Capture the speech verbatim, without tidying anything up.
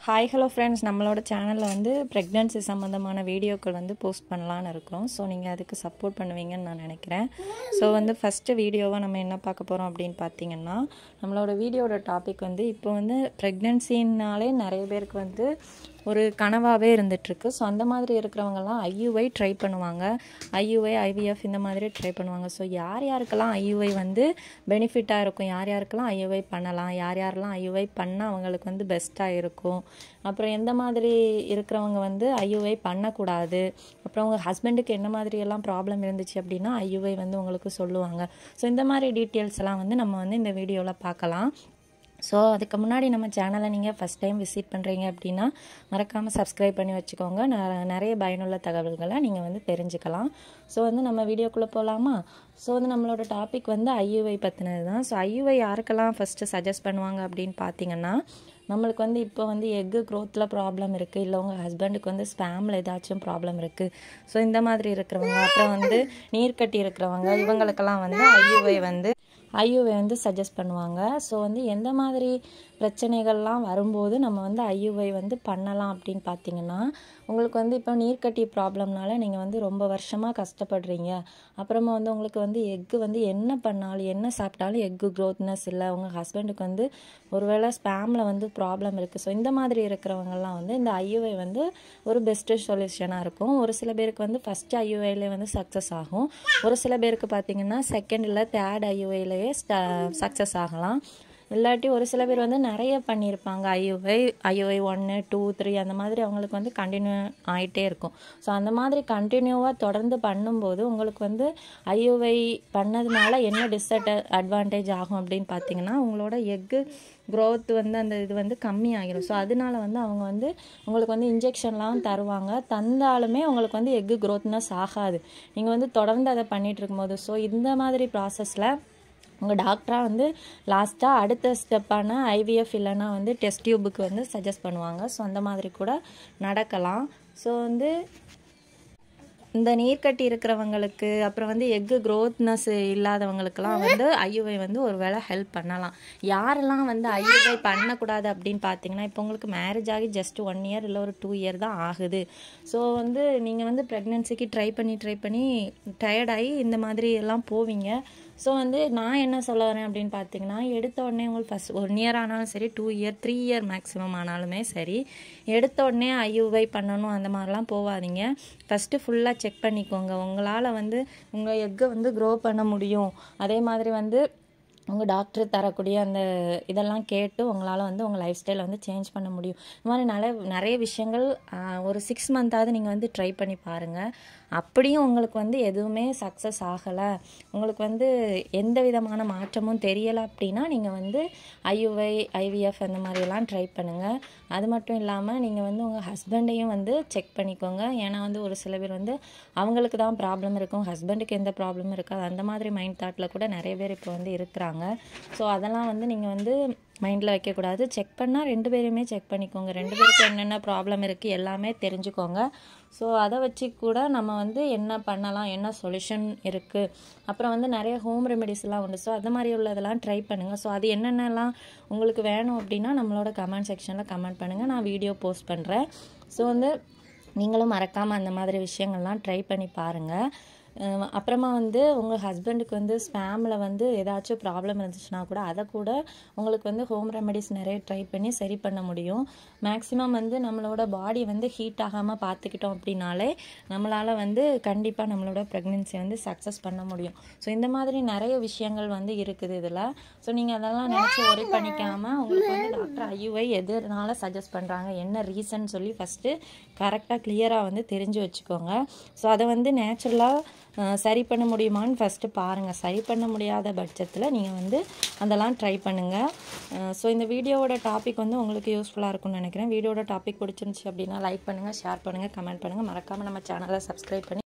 Hi hello friends, நம்மளோட சேனலில் வந்து ப்ரெக்னென்சி சம்மந்தமான வீடியோக்கள் வந்து போஸ்ட் பண்ணலான்னு இருக்கிறோம். ஸோ நீங்கள் அதுக்கு சப்போர்ட் பண்ணுவீங்கன்னு நான் நினைக்கிறேன். ஸோ வந்து ஃபஸ்ட்டு வீடியோவாக நம்ம என்ன பார்க்க போகிறோம் அப்படின்னு பார்த்தீங்கன்னா, நம்மளோட வீடியோட டாபிக் வந்து இப்போ வந்து ப்ரெக்னென்சின்னாலே நிறைய பேருக்கு வந்து ஒரு கனவாகவே இருந்துகிட்ருக்கு. ஸோ அந்த மாதிரி இருக்கிறவங்கலாம் ஐயுஐ ட்ரை பண்ணுவாங்க. ஐயுஐ ஐவிஎஃப் இந்த மாதிரி ட்ரை பண்ணுவாங்க. ஸோ யார் யாருக்கெல்லாம் ஐயுஐ வந்து பெனிஃபிட்டாக இருக்கும், யார் யாருக்கெல்லாம் ஐயுஐ பண்ணலாம், யார் யாரெல்லாம் ஐயுஐ பண்ணால் அவங்களுக்கு வந்து பெஸ்ட்டாக இருக்கும், அப்புறம் எந்த மாதிரி இருக்கிறவங்க வந்து ஐயுஐ பண்ணக்கூடாது, அப்புறம் உங்கள் ஹஸ்பண்டுக்கு என்ன மாதிரியெல்லாம் ப்ராப்ளம் இருந்துச்சு அப்படின்னா ஐயுஐ வந்து உங்களுக்கு சொல்லுவாங்க. ஸோ இந்த மாதிரி டீட்டெயில்ஸ் எல்லாம் வந்து நம்ம வந்து இந்த வீடியோவில் பார்க்கலாம். ஸோ அதுக்கு முன்னாடி நம்ம சேனலை நீங்கள் ஃபஸ்ட் டைம் விசிட் பண்ணுறீங்க அப்படின்னா மறக்காமல் சப்ஸ்கிரைப் பண்ணி வச்சுக்கோங்க. நிறைய பயனுள்ள தகவல்களை நீங்கள் வந்து தெரிஞ்சுக்கலாம். ஸோ வந்து நம்ம வீடியோக்குள்ளே போகலாமா? ஸோ வந்து நம்மளோட டாபிக் வந்து ஐயுஐ பற்றினது தான். ஸோ ஐயுஐ யாருக்கெல்லாம் ஃபஸ்ட்டு சஜஸ்ட் பண்ணுவாங்க அப்படின்னு பார்த்தீங்கன்னா, நம்மளுக்கு வந்து இப்போ வந்து எக்கு க்ரோத்தில் ப்ராப்ளம் இருக்குது, இல்லை உங்கள் ஹஸ்பண்டுக்கு வந்து ஸ்பேமில் ஏதாச்சும் ப்ராப்ளம் இருக்குது, ஸோ இந்த மாதிரி இருக்கிறவங்க, அப்புறம் வந்து நீர்க்கட்டி இருக்கிறவங்க, இவங்களுக்கெல்லாம் வந்து ஐயுஐ வந்து ஐயுஐ வந்து சஜஸ்ட் பண்ணுவாங்க. ஸோ வந்து எந்த மாதிரி பிரச்சனைகள்லாம் வரும்போது நம்ம வந்து ஐயுஐ வந்து பண்ணலாம் அப்படின்னு பார்த்தீங்கன்னா, உங்களுக்கு வந்து இப்போ நீர்க்கட்டி ப்ராப்ளம்னால நீங்கள் வந்து ரொம்ப வருஷமாக கஷ்டப்படுறீங்க, அப்புறமா வந்து உங்களுக்கு வந்து எக்கு வந்து என்ன பண்ணாலும் என்ன சாப்பிட்டாலும் எக்கு க்ரோத்னஸ் இல்லை, உங்கள் ஹஸ்பண்டுக்கு வந்து ஒருவேளை ஸ்பேமில் வந்து ப்ராப்ளம் இருக்குது, ஸோ இந்த மாதிரி இருக்கிறவங்கலாம் வந்து இந்த ஐயுஐ வந்து ஒரு பெஸ்ட்டு சொல்யூஷனாக இருக்கும். ஒரு சில பேருக்கு வந்து ஃபஸ்ட்டு ஐயுஐலே வந்து சக்ஸஸ் ஆகும், ஒரு சில பேருக்கு பார்த்தீங்கன்னா செகண்ட் இல்லை தேர்ட் ஐயுஐலேயே சக்ஸஸ் ஆகலாம். இல்லாட்டி ஒரு சில பேர் வந்து நிறைய பண்ணியிருப்பாங்க ஐயுஐ ஐயுஐ ஒன்று டூ த்ரீ அந்த மாதிரி அவங்களுக்கு வந்து கண்டினியூ ஆகிட்டே இருக்கும். ஸோ அந்த மாதிரி கண்டினியூவாக தொடர்ந்து பண்ணும்போது உங்களுக்கு வந்து ஐயுஐ பண்ணதுனால என்ன டிஸ்அட் அட்வான்டேஜ் ஆகும் அப்படின்னு பார்த்தீங்கன்னா, உங்களோட எக்கு க்ரோத் வந்து அந்த இது வந்து கம்மி ஆகிடும். ஸோ அதனால வந்து அவங்க வந்து உங்களுக்கு வந்து இன்ஜெக்ஷன்லாம் தருவாங்க, தந்தாலுமே உங்களுக்கு வந்து எக்கு க்ரோத்னஸ் ஆகாது நீங்கள் வந்து தொடர்ந்து அதை பண்ணிகிட்டு இருக்கும்போது. ஸோ இந்த மாதிரி ப்ராசஸில் உங்கள் டாக்டராக வந்து லாஸ்ட்டாக அடுத்த ஸ்டெப்பான ஐவிஎஃப் இல்லைன்னா வந்து டெஸ்ட் டியூபுக்கு வந்து சஜஸ்ட் பண்ணுவாங்க. ஸோ அந்த மாதிரி கூட நடக்கலாம். ஸோ வந்து இந்த நீர்க்கட்டி இருக்கிறவங்களுக்கு, அப்புறம் வந்து எக்கு க்ரோத்னஸ் இல்லாதவங்களுக்கெல்லாம் வந்து ஐயுஐ வந்து ஒரு வேளை ஹெல்ப் பண்ணலாம். யாரெல்லாம் வந்து ஐயுஐ பண்ணக்கூடாது அப்படின்னு பார்த்தீங்கன்னா, இப்போ உங்களுக்கு மேரேஜ் ஆகி ஜஸ்ட் ஒன் இயர் இல்லை ஒரு டூ இயர் தான் ஆகுது. ஸோ வந்து நீங்கள் வந்து ப்ரெக்னென்சிக்கு ட்ரை பண்ணி ட்ரை பண்ணி டயர்டாகி இந்த மாதிரி எல்லாம் போவீங்க. ஸோ வந்து நான் என்ன சொல்ல வரேன் அப்படின்னு பார்த்தீங்கன்னா, எடுத்த உடனே உங்களுக்கு ஃபஸ்ட் ஒன் இயர் ஆனாலும் சரி, two year three year maximum ஆனாலுமே சரி, எடுத்த உடனே ஐயுஐ பண்ணணும் அந்த மாதிரிலாம் போகாதீங்க. ஃபஸ்ட்டு ஃபுல்லாக செக் பண்ணிக்கோங்க, உங்களால் வந்து உங்கள் எக்கை வந்து க்ரோ பண்ண முடியும், அதே மாதிரி வந்து உங்கள் டாக்டர் தரக்கூடிய அந்த இதெல்லாம் கேட்டு உங்களால் வந்து உங்கள் லைஃப் ஸ்டைலை வந்து சேஞ்ச் பண்ண முடியும். இந்த மாதிரி நிறைய நிறைய விஷயங்கள் ஒரு சிக்ஸ் மந்த்தாவது நீங்கள் வந்து ட்ரை பண்ணி பாருங்கள். அப்படியும் உங்களுக்கு வந்து எதுவுமே சக்ஸஸ் ஆகலை, உங்களுக்கு வந்து எந்த விதமான மாற்றமும் தெரியலை அப்படின்னா நீங்கள் வந்து ஐயுஐ ஐவிஎஃப் அந்த மாதிரியெல்லாம் ட்ரை பண்ணுங்கள். அது மட்டும் இல்லாமல் நீங்கள் வந்து உங்கள் ஹஸ்பண்டையும் வந்து செக் பண்ணிக்கோங்க. ஏன்னா வந்து ஒரு சில பேர் வந்து அவங்களுக்கு தான் ப்ராப்ளம் இருக்கும், ஹஸ்பண்டுக்கு எந்த ப்ராப்ளமும் இருக்காது, அந்த மாதிரி மைண்ட் தாட்டில் கூட நிறைய பேர் இப்போ வந்து இருக்கிறாங்க. ஸோ அதெல்லாம் வந்து நீங்கள் வந்து மைண்டில் வைக்கக்கூடாது. செக் பண்ணால் ரெண்டு பேருமே செக் பண்ணிக்கோங்க, ரெண்டு பேருக்கு என்னென்ன ப்ராப்ளம் இருக்குது எல்லாமே தெரிஞ்சுக்கோங்க. ஸோ அதை வச்சு கூட நம்ம வந்து என்ன பண்ணலாம், என்ன சொல்யூஷன் இருக்குது, அப்புறம் வந்து நிறைய ஹோம் ரெமெடிஸ்லாம் உண்டு. ஸோ அது மாதிரி உள்ளதெல்லாம் ட்ரை பண்ணுங்கள். ஸோ அது என்னென்னலாம் உங்களுக்கு வேணும் அப்படின்னா நம்மளோட கமெண்ட் செக்ஷனில் கமெண்ட் பண்ணுங்கள், நான் வீடியோ போஸ்ட் பண்ணுறேன். ஸோ வந்து நீங்களும் மறக்காமல் அந்த மாதிரி விஷயங்கள்லாம் ட்ரை பண்ணி பாருங்கள். அப்புறமா வந்து உங்கள் ஹஸ்பண்டுக்கு வந்து ஸ்பேமில் வந்து ஏதாச்சும் ப்ராப்ளம் இருந்துச்சுன்னா கூட அதை கூட உங்களுக்கு வந்து ஹோம் ரெமெடிஸ் நிறைய ட்ரை பண்ணி சரி பண்ண முடியும். மேக்ஸிமம் வந்து நம்மளோட பாடி வந்து ஹீட் ஆகாமல் பார்த்துக்கிட்டோம் அப்படின்னாலே நம்மளால் வந்து கண்டிப்பாக நம்மளோட ப்ரெக்னென்சி வந்து சக்ஸஸ் பண்ண முடியும். ஸோ இந்த மாதிரி நிறைய விஷயங்கள் வந்து இருக்குது இதில். ஸோ நீங்கள் அதெல்லாம் நினச்சி ஒரி பண்ணிக்காமல் உங்களுக்கு வந்து டாக்டர் ஐயுஐ எதுனால சஜஸ்ட் பண்ணுறாங்க, என்ன ரீசன் சொல்லி ஃபஸ்ட்டு கரெக்டாக கிளியராக வந்து தெரிஞ்சு வச்சுக்கோங்க. ஸோ அதை வந்து நேச்சுரலாக சரி பண்ண முடியுமான்னு ஃபஸ்ட்டு பாருங்கள். சரி பண்ண முடியாத பட்சத்தில் நீங்கள் வந்து அதெல்லாம் ட்ரை பண்ணுங்கள். ஸோ இந்த வீடியோவோட டாபிக் வந்து உங்களுக்கு யூஸ்ஃபுல்லாக இருக்கும்னு நினைக்கிறேன். வீடியோட டாபிக் பிடிச்சிருந்துச்சி அப்படின்னா லைக் பண்ணுங்கள், ஷேர் பண்ணுங்கள், கமெண்ட் பண்ணுங்கள். மறக்காமல் நம்ம சேனலை சப்ஸ்கிரைப் பண்ணி